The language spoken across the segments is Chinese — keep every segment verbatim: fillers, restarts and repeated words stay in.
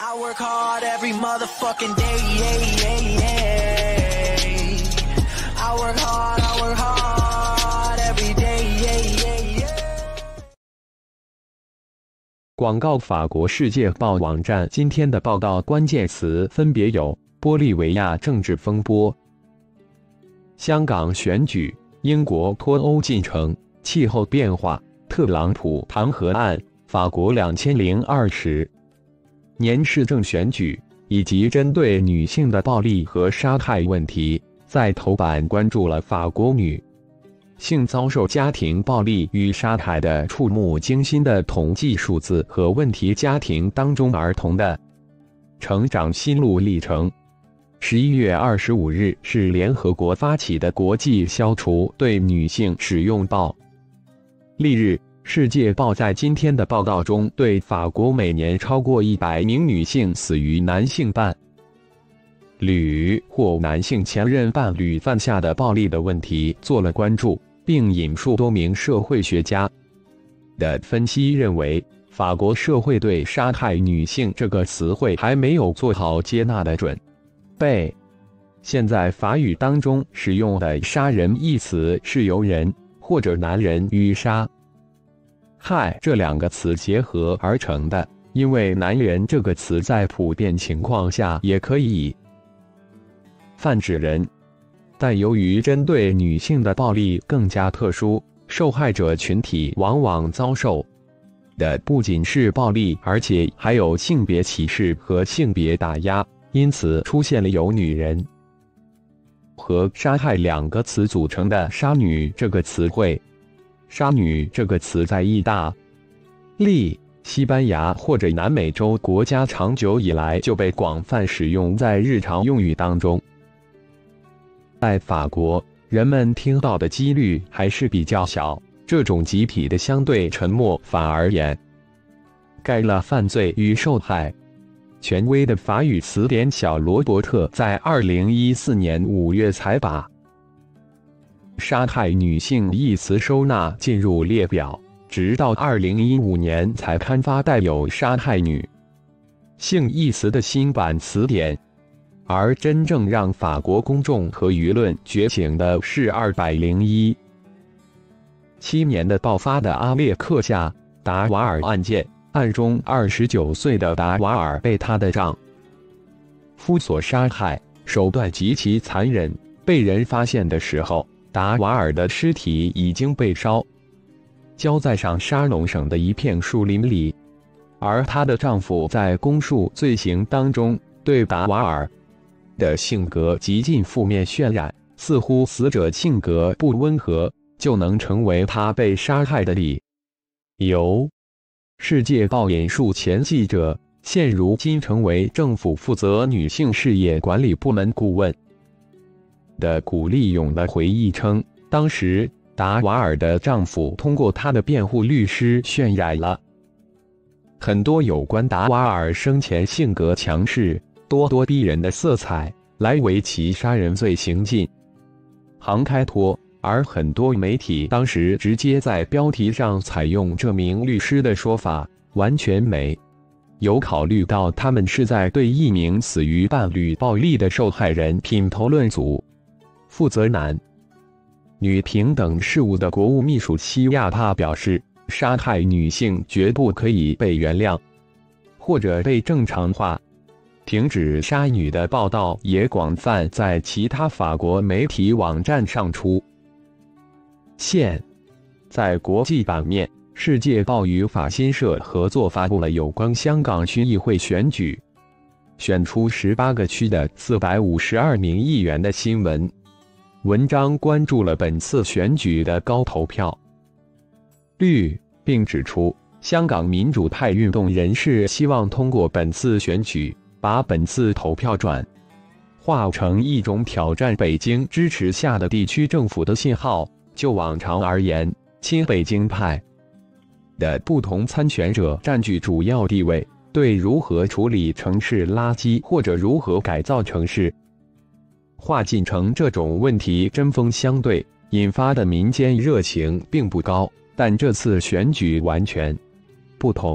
I work hard every motherfucking day, yeah, yeah, yeah. I work hard, I work hard every day, yeah, yeah, yeah. 广告法国世界报网站今天的报道关键词分别有：玻利维亚政治风波、香港选举、英国脱欧进程、气候变化、特朗普弹劾案、法国两千零二十年市政选举，以及针对女性的暴力和杀害问题，在头版关注了法国女性遭受家庭暴力与杀害的触目惊心的统计数字和问题家庭当中儿童的成长心路历程。十一月二十五日是联合国发起的国际消除对女性使用暴力日。世界报在今天的报道中对法国每年超过一百名女性死于男性伴侣或男性前任伴侣犯下的暴力的问题做了关注，并引述多名社会学家的分析，认为法国社会对杀害女性这个词汇还没有做好接纳的准备。现在法语当中使用的杀人一词是由人或者男人与杀害这两个词结合而成的，因为男人这个词在普遍情况下也可以泛指人，但由于针对女性的暴力更加特殊，受害者群体往往遭受的不仅是暴力，而且还有性别歧视和性别打压，因此出现了由女人和杀害两个词组成的杀女这个词汇。杀女这个词在意大利、西班牙或者南美洲国家长久以来就被广泛使用在日常用语当中。在法国，人们听到的几率还是比较小，这种集体的相对沉默反而掩盖了犯罪与受害。权威的法语词典小罗伯特在二零一四年五月才把杀害女性一词收纳进入列表，直到二零一五年才刊发带有杀害女性一词的新版词典。而真正让法国公众和舆论觉醒的是二零一七年的爆发的阿列克夏达瓦尔案件，案中二十九岁的达瓦尔被她的丈夫所杀害，手段极其残忍。被人发现的时候，达瓦尔的尸体已经被烧焦在上沙龙省的一片树林里，而她的丈夫在公诉罪行当中对达瓦尔的性格极尽负面渲染，似乎死者性格不温和就能成为他被杀害的理由。世界报引述前记者，现如今成为政府负责女性事业管理部门顾问的古利勇的回忆称，当时达瓦尔的丈夫通过他的辩护律师渲染了很多有关达瓦尔生前性格强势、咄咄逼人的色彩，来为其杀人罪行进行开脱。而很多媒体当时直接在标题上采用这名律师的说法，完全没有考虑到他们是在对一名死于伴侣暴力的受害人品头论足。负责男女平等事务的国务秘书西亚帕表示，杀害女性绝不可以被原谅或者被正常化。停止杀女的报道也广泛在其他法国媒体网站上出现。在国际版面，世界报与法新社合作发布了有关香港区议会选举选出十八个区的四百五十二名议员的新闻。文章关注了本次选举的高投票率，并指出香港民主派运动人士希望通过本次选举把本次投票转化成一种挑战北京支持下的地区政府的信号。就往常而言，亲北京派的不同参选者占据主要地位，对如何处理城市垃圾或者如何改造城市化进程这种问题针锋相对，引发的民间热情并不高。但这次选举完全不同，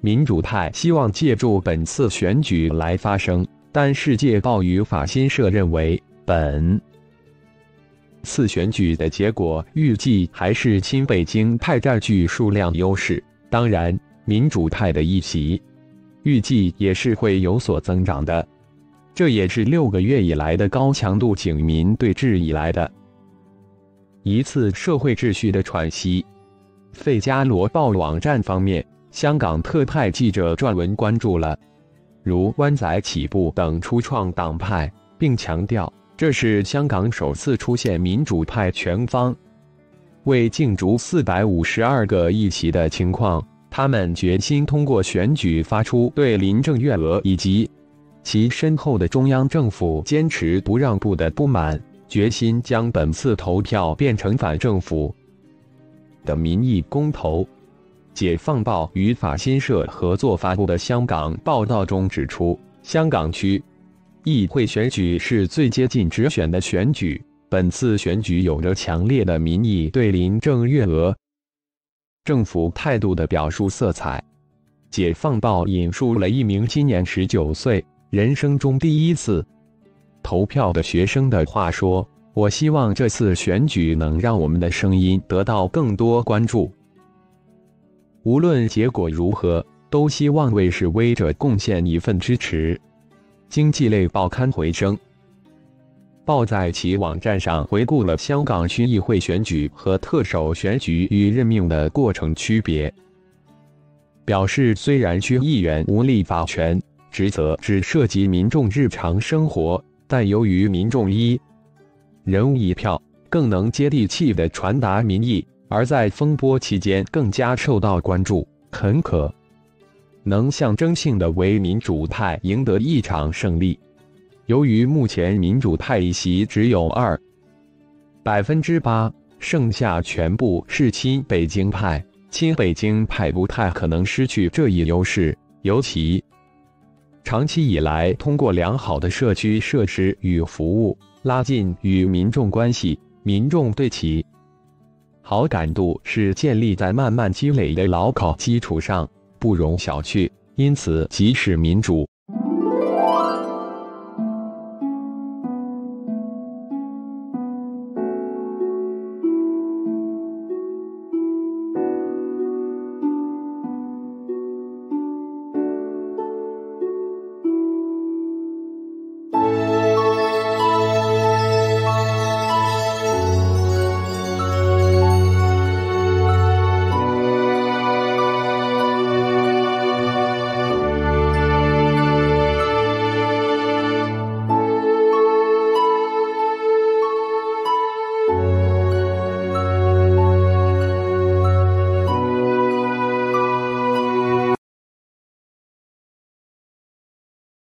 民主派希望借助本次选举来发声，但世界报与法新社认为，本次选举的结果预计还是亲北京派占据数量优势。当然，民主派的议席预计也是会有所增长的。这也是六个月以来的高强度警民对峙以来的一次社会秩序的喘息。费加罗报网站方面，香港特派记者撰文关注了如湾仔起步等初创党派，并强调这是香港首次出现民主派全方位竞逐四百五十二个议席的情况。他们决心通过选举发出对林郑月娥以及其身后的中央政府坚持不让步的不满，决心将本次投票变成反政府的民意公投。解放报与法新社合作发布的香港报道中指出，香港区议会选举是最接近直选的选举，本次选举有着强烈的民意对林郑月娥政府态度的表述色彩。解放报引述了一名今年十九岁、人生中第一次投票的学生的话说：“我希望这次选举能让我们的声音得到更多关注。无论结果如何，都希望为示威者贡献一份支持。”经济类报刊回声报在其网站上回顾了香港区议会选举和特首选举与任命的过程区别，表示虽然区议员无立法权，职责只涉及民众日常生活，但由于民众一人一票更能接地气地传达民意，而在风波期间更加受到关注，很可能象征性地为民主派赢得一场胜利。由于目前民主派议席只有二百分之八，剩下全部是亲北京派，亲北京派不太可能失去这一优势。尤其长期以来通过良好的社区设施与服务拉近与民众关系，民众对其好感度是建立在慢慢积累的牢靠基础上，不容小觑。因此，即使民主